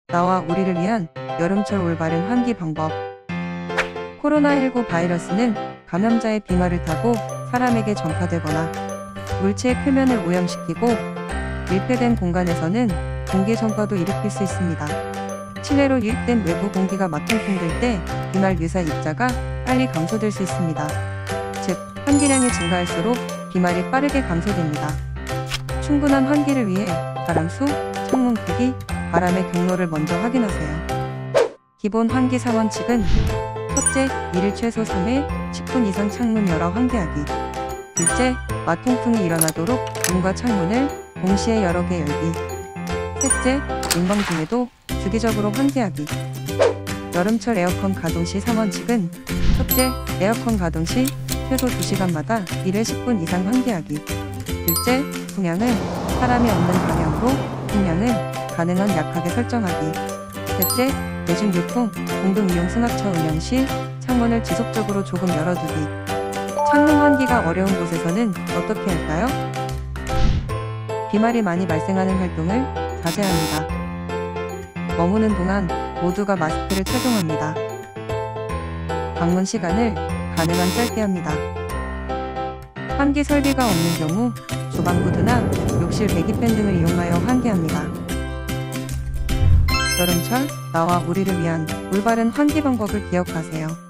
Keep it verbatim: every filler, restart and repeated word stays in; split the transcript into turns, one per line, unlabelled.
나와 우리를 위한 여름철 올바른 환기 방법. 코로나십구 바이러스는 감염자의 비말을 타고 사람에게 전파되거나 물체의 표면을 오염시키고 밀폐된 공간에서는 공기 전파도 일으킬 수 있습니다. 실내로 유입된 외부 공기가 막통풍 될 때 비말 유사 입자가 빨리 감소될 수 있습니다. 즉, 환기량이 증가할수록 비말이 빠르게 감소됩니다. 충분한 환기를 위해 바람수, 창문 크기, 바람의 경로를 먼저 확인하세요. 기본 환기 사 원칙은 첫째, 일일 최소 삼 회 십 분 이상 창문 열어 환기하기. 둘째, 마통풍이 일어나도록 문과 창문을 동시에 여러 개 열기. 셋째, 냉방 중에도 주기적으로 환기하기. 여름철 에어컨 가동 시 삼 원칙은 첫째, 에어컨 가동 시 최소 두 시간마다 일 회 십 분 이상 환기하기. 둘째, 풍량은 사람이 없는 방향으로, 풍량은 가능한 약하게 설정하기. 셋째, 대중교통, 공동이용 승합차 운영 시 창문을 지속적으로 조금 열어두기. 창문 환기가 어려운 곳에서는 어떻게 할까요? 비말이 많이 발생하는 활동을 자제합니다. 머무는 동안 모두가 마스크를 착용합니다. 방문 시간을 가능한 짧게 합니다. 환기 설비가 없는 경우 주방 구두나 욕실 배기팬 등을 이용하여 환기합니다. 여름철 나와 우리를 위한 올바른 환기 방법을 기억하세요.